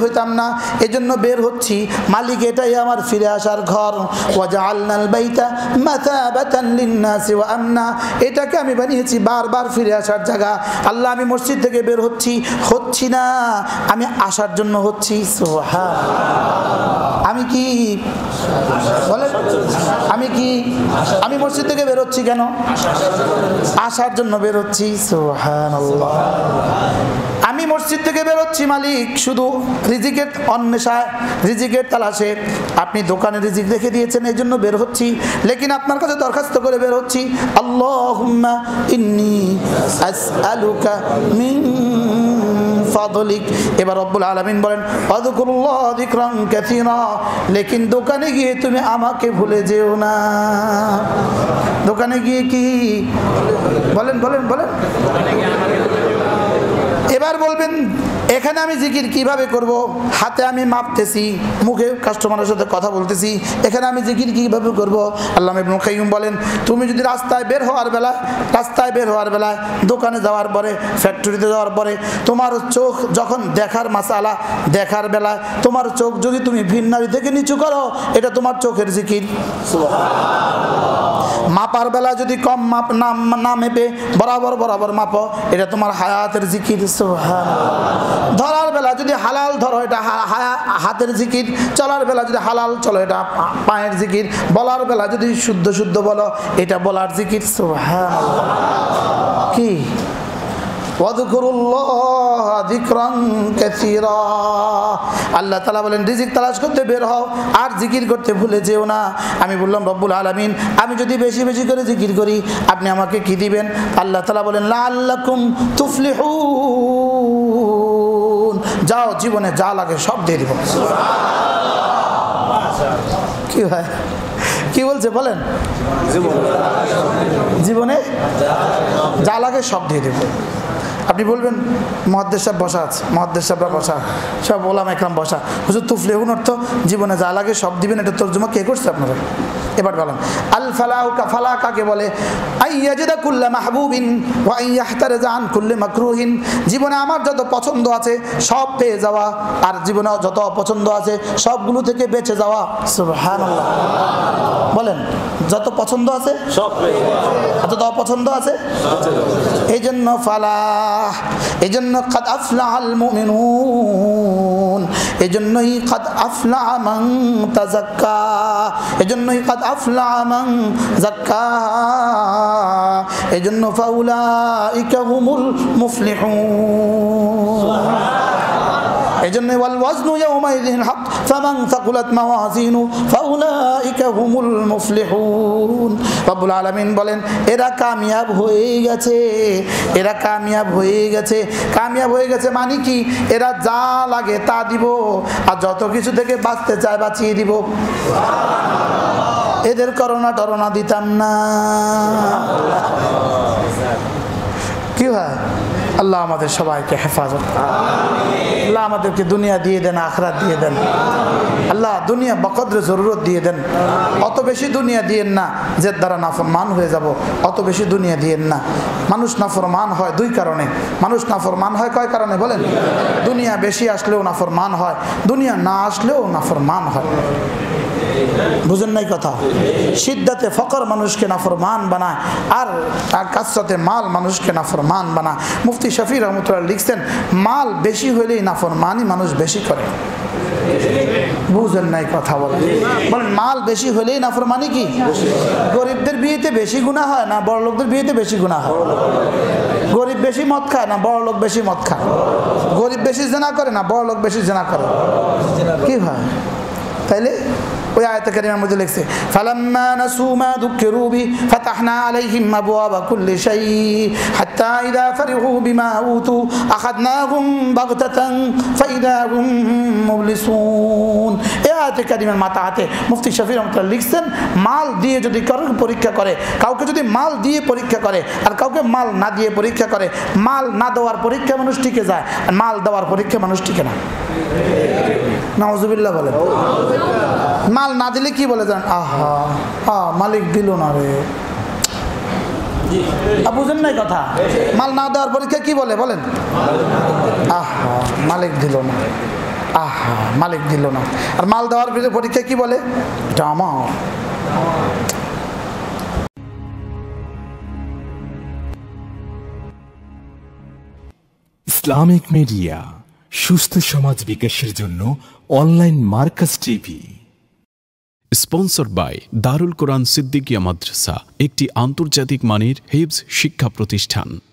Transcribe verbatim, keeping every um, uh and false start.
হইতাম না, এজন্য বের হচ্ছি। মালিক এটাই আমার ফিরে আসার ঘর। ওয়াজআলনাল বাইতা মাতাবাতান লিন-নাসি ওয়া আমনা, এটাকে আমি বানিয়েছি বারবার ফিরে আসার জায়গা। আল্লাহ আমি মসজিদ থেকে বের হচ্ছি, হচ্ছি না, আমি আসার জন্য হচ্ছি। সুবহানাল্লাহ। আমি কি বলেন, আমি কি আমি মসজিদ থেকে বের হচ্ছি কেন? আসার জন্য বের হচ্ছি। সুবহানাল্লাহ। আমি মসজিদ থেকে বের হচ্ছি মালিক শুধু রিজিকের অন্বেষায়, রিজিকের তালাশে। আপনি দোকানে রিজিক রেখে দিয়েছেন, এই জন্য বের হচ্ছি। লেকিন আপনার কাছে দরখাস্ত করে বের হচ্ছি, আল্লাহুম্মা ইন্নী আসআলুকা মিন ফাদলিক। এবার রব্বুল আলামিন বলেন আযকুরুল্লাহ যিকরান কাসীরা, লেকিন দোকানে গিয়ে তুমি আমাকে ভুলে যেও না। দোকানে গিয়ে কি বলেন বলেন বলেন এবার বলবেন এখানে আমি জিকির কিভাবে করব? হাতে আমি মাপতেছি, মুখে কাস্টমারের সাথে কথা বলতেছি, এখানে আমি জিকির কিভাবে করব? আল্লামা ইবনে কাইয়্যিম বলেন তুমি যদি রাস্তায় বের হওয়ার বেলা রাস্তায় বের হওয়ার বেলায় দোকানে যাওয়ার পরে, ফ্যাক্টরিতে যাওয়ার পরে তোমার চোখ যখন দেখার মাসালা, দেখার বেলায় তোমার চোখ যদি তুমি ভিন্নারি থেকে নিচু করো, এটা তোমার চোখের জিকির। মাপার বেলা যদি কম মাপ না না মেপে বরাবর বরাবর মাপো, এটা তোমার হায়াতের জিকির। সুবহানাল্লাহ। ধরার বেলা যদি হালাল ধরো, এটা হাতের জিকির। চলার বেলা যদি হালাল চলো, এটা পায়ের জিকির। বলার বেলা যদি শুদ্ধ শুদ্ধ বলো, এটা বলার জিকির। সুবহানাল্লাহ। কি ওয়াযকুরুল্লাহ যিকরান কাসীরা। আল্লাহ তাআলা বলেন রিজিক তালাশ করতে বের হও, আর জিকির করতে ভুলে যেও না। আমি বললাম রব্বুল আলামিন আমি যদি বেশি বেশি করে জিকির করি আপনি আমাকে কি দিবেন? আল্লাহ তাআলা বলেন লাআল্লাকুম তুফলিহুন, যাও জীবনে যা লাগে সব দিয়ে দিব। কি হয় কি বলছে বলেন? জীবনে যা লাগে সব দিয়ে দেব। আপনি বলবেন মুহাদ্দিস সাহেব বসা আছে, মুহাদ্দিস সাহেবরা বসা, সব ওলামা ইকরাম বসা, হুজুর তুফলিহুন অর্থ জীবনে যা লাগে সব দিবেন, এটা তরজমা কে করছে আপনারা? এবার বলেন আল ফালাহু কাফালা কাকে বলে? আইয়াজিদা কুল্লা মাহবুবিন ওয়া আইয়াহতারিজা আন কুল্লি মাকরুহিন, জীবনে আমার যত পছন্দ আছে সব পেয়ে যাওয়া, আর জীবনে যত অপছন্দ আছে সবগুলো থেকে বেঁচে যাওয়া। সুবহানাল্লাহ। বলেন যত পছন্দ আছে সব পেয়ে যাওয়া, যত অপছন্দ আছে এই জন্য ফালাহ, এই জন্য কাদ আফলাহাল মুমিনুন, এই জন্যই কাদ আফলাহা মান তাযাক্কা, এই জন্যই কাদ আফলাহা মান যাক্কাহা, এই জন্য ফাউলাইকা হুমুল মুফলিহুন। এই জন্য ওয়াল ওয়াজনু ইয়াওমাইযিন হক ফামান সাকুলাত মাওয়াজিনু ফাউলাইকা হুমুল মুফলিহুন। রব্বুল আলামিন বলেন এরা কামিয়াব হয়ে গেছে, এরা কামিয়াব হয়ে গেছে। কামিয়াব হয়ে গেছে মানে কি? এরা যা লাগে তা দিব, আর যত কিছু থেকে বাঁচতে চায় বাঁচিয়ে দিব। এদের করোনা টরোনা দিতাম না। কি হয়? আল্লাহ আমাদের সবাইকে হেফাজত, আল্লাহ আমাদেরকে দুনিয়া দিয়ে দেন, আখরাত দিয়ে দেন। আল্লাহ দুনিয়া বকদরে জরুরত দিয়ে দেন। অত বেশি দুনিয়া দিয়েন না যে দ্বারা নাফরমান হয়ে যাব, অত বেশি দুনিয়া দিয়েন না। মানুষ নাফরমান হয় দুই কারণে। মানুষ নাফরমান হয় কয় কারণে বলেন? দুনিয়া বেশি আসলেও নাফরমান হয়, দুনিয়া না আসলেও নাফরমান হয়। বুঝেন নাই কথা? সিদ্ধাতে ফকর মানুষকে নাফরমান বানায়, আর কাসরাতে মাল মানুষকে নাফরমান বানায়। মুফতি শফি রহমতুল্লাহ লিখছেন মাল বেশি হলেই নাফরমানি মানুষ বেশি করে। বুঝেন নাই কথা বলেন? বলেন মাল বেশি হলেই নাফরমানি কি? গরিবদের বিয়েতে বেশি গুনাহ হয় না বড় লোকদের বিয়েতে বেশি গুনাহ হয়? গরিব বেশি মদ খায় না বড় লোক বেশি মদ খায়? গরিব বেশি জেনা করে না বড় লোক বেশি জেনা করে? কি হয় তাইলে? ওই আয়াতে কারিমার মধ্যে লিখছে ফালাম্মা নাসু মা যুকিরু বি ফাতাহনা আলাইহিম আবওয়াবা কুল্লি শাই হাত্তা ইযা ফারিহু বিমা উতু আখাযনাহুম বাগতাতান ফাইদা হুম মুবলিসুন। এই আয়াতে কারিমার মাথাতে মুফতি শফি রহমাতুল্লাহ লিখছেন মাল দিয়ে যদি কাউকে পরীক্ষা করে, কাউকে যদি মাল দিয়ে পরীক্ষা করে আর কাউকে মাল না দিয়ে পরীক্ষা করে, মাল না দেওয়ার পরীক্ষা মানুষ টিকে যায়, আর মাল দেওয়ার পরীক্ষা মানুষ টিকে না। নাউজুবিল্লাহ বলেন। মাল না দিলে কি বলে যান? আহা আ মালিক দিল না রে। বুঝেন নাই কথা? মাল না দেওয়ার পরীক্ষা কি বলে বলেন? আহা মালিক দিল না। আহা মালিক দিল না। আর মাল দেওয়ার পরীক্ষায় কি বলে, এটা আমার। ইসলামিক মিডিয়া, সুস্থ সমাজ বিকাশের জন্য online Markas TV. Sponsored by Darul Quran Siddiquia Madrasa, একটি আন্তর্জাতিক মানের হিফজ শিক্ষা প্রতিষ্ঠান।